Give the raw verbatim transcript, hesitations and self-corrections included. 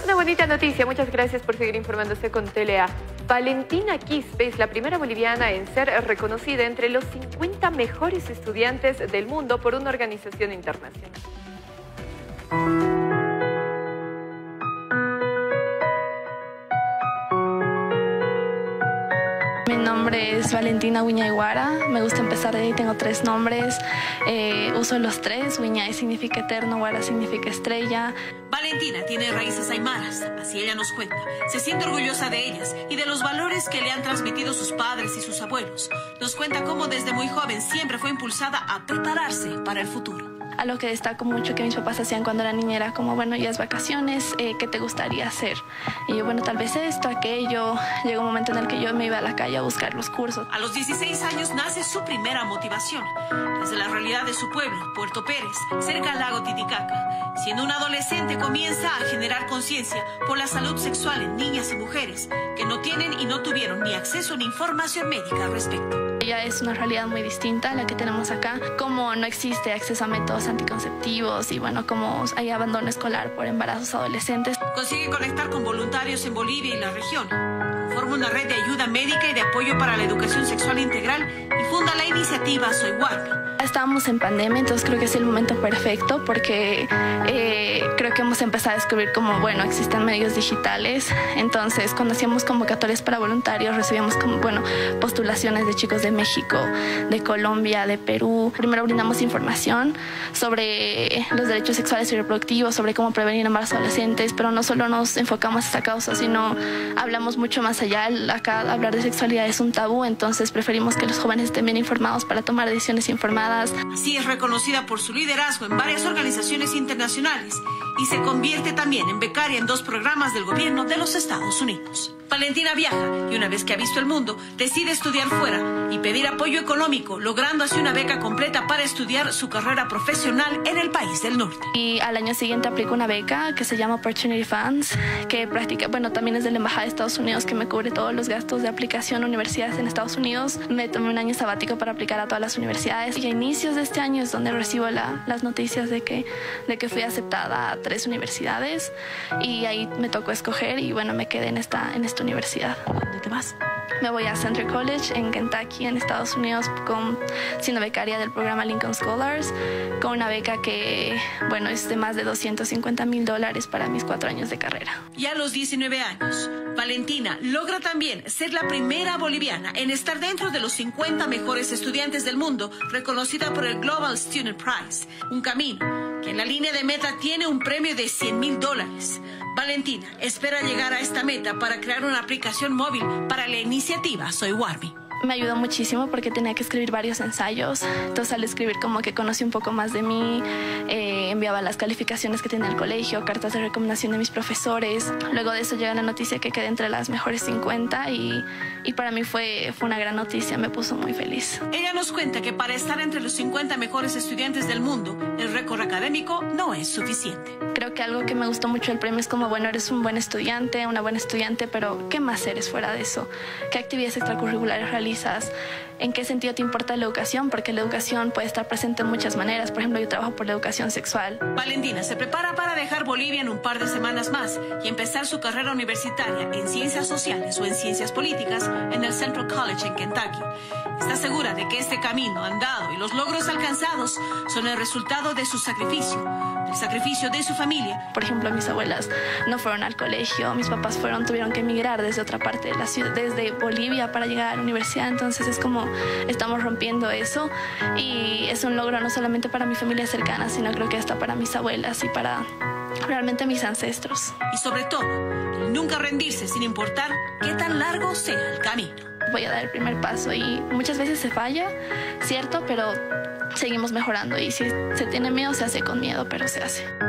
una bonita noticia. Muchas gracias por seguir informándose con T L A. Valentina Quispe es la primera boliviana en ser reconocida entre los cincuenta mejores estudiantes del mundo por una organización internacional. Mi nombre es Valentina Wiñaiguara, me gusta empezar de ahí, tengo tres nombres, eh, uso los tres, Wiñay significa eterno, Guara significa estrella. Valentina tiene raíces aymaras, así ella nos cuenta. Se siente orgullosa de ellas y de los valores que le han transmitido sus padres y sus abuelos. Nos cuenta cómo desde muy joven siempre fue impulsada a prepararse para el futuro. A lo que destaco mucho que mis papás hacían cuando era niña era como, bueno, ya es vacaciones, eh, ¿qué te gustaría hacer? Y yo, bueno, tal vez esto, aquello. Llegó un momento en el que yo me iba a la calle a buscar los cursos. A los dieciséis años nace su primera motivación. Desde la realidad de su pueblo, Puerto Pérez, cerca al lago Titicaca. Siendo una adolescente comienza a generar conciencia por la salud sexual en niñas y mujeres que no tienen y no tuvieron ni acceso ni información médica al respecto. Ella es una realidad muy distinta a la que tenemos acá, como no existe acceso a métodos anticonceptivos y bueno, como hay abandono escolar por embarazos adolescentes. Consigue conectar con voluntarios en Bolivia y la región. Forma una red de ayuda médica y de apoyo para la educación sexual integral y funda la iniciativa Soy Warmi. Estábamos en pandemia, entonces creo que es el momento perfecto porque eh, creo que hemos empezado a descubrir como, bueno, existen medios digitales. Entonces, cuando hacíamos convocatorias para voluntarios, recibíamos como, bueno, postulaciones de chicos de México, de Colombia, de Perú. Primero brindamos información sobre los derechos sexuales y reproductivos, sobre cómo prevenir embarazos adolescentes, pero no solo nos enfocamos a esta causa, sino hablamos mucho más allá. Acá hablar de sexualidad es un tabú, entonces preferimos que los jóvenes estén bien informados para tomar decisiones informadas. Así es reconocida por su liderazgo en varias organizaciones internacionales y se convierte también en becaria en dos programas del gobierno de los Estados Unidos. Valentina viaja y una vez que ha visto el mundo, decide estudiar fuera y pedir apoyo económico, logrando así una beca completa para estudiar su carrera profesional en el país del norte. Y al año siguiente aplico una beca que se llama Opportunity Funds, que practica, bueno, también es de la Embajada de Estados Unidos, que me cubre todos los gastos de aplicación a universidades en Estados Unidos. Me tomé un año sabático para aplicar a todas las universidades y a inicios de este año es donde recibo la, las noticias de que, de que fui aceptada a tres universidades y ahí me tocó escoger y bueno, me quedé en esta, en esta universidad. ¿Dónde te vas? Me voy a Central College en Kentucky, en Estados Unidos, con, siendo becaria del programa Lincoln Scholars, con una beca que, bueno, es de más de doscientos cincuenta mil dólares para mis cuatro años de carrera. Y a los diecinueve años, Valentina logra también ser la primera boliviana en estar dentro de los cincuenta mejores estudiantes del mundo, reconocida por el Global Student Prize, un camino que en la línea de meta tiene un premio de cien mil dólares. Valentina espera llegar a esta meta para crear una aplicación móvil para la iniciativa Soy Warmi. Me ayudó muchísimo porque tenía que escribir varios ensayos, entonces al escribir como que conocí un poco más de mí, eh, enviaba las calificaciones que tenía el colegio, cartas de recomendación de mis profesores. Luego de eso llega la noticia que quedé entre las mejores cincuenta y, y para mí fue, fue una gran noticia, me puso muy feliz. Ella nos cuenta que para estar entre los cincuenta mejores estudiantes del mundo, el récord académico no es suficiente. Creo que algo que me gustó mucho del premio es como, bueno, eres un buen estudiante, una buena estudiante, pero ¿qué más eres fuera de eso? ¿Qué actividades extracurriculares realizas? ¿En qué sentido te importa la educación? Porque la educación puede estar presente en muchas maneras. Por ejemplo, yo trabajo por la educación sexual. Valentina se prepara para dejar Bolivia en un par de semanas más y empezar su carrera universitaria en ciencias sociales o en ciencias políticas en el Central College en Kentucky. Está segura de que este camino andado y los logros alcanzados son el resultado de su sacrificio, del sacrificio de su familia. Por ejemplo, mis abuelas no fueron al colegio, mis papás fueron, tuvieron que emigrar desde otra parte de la ciudad, desde Bolivia para llegar a la universidad. Entonces es como estamos rompiendo eso y es un logro no solamente para mi familia cercana, sino creo que hasta para mis abuelas y para realmente mis ancestros. Y sobre todo, el nunca rendirse sin importar qué tan largo sea el camino. Voy a dar el primer paso y muchas veces se falla, cierto, pero seguimos mejorando y si se tiene miedo se hace con miedo, pero se hace.